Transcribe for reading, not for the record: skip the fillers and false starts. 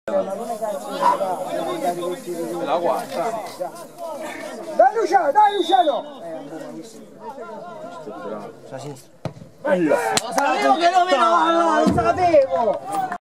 La guarda. Dai Luciano, dai Luciano! Sulla sinistra. Lo sapevo che lo vedo là, lo sapevo!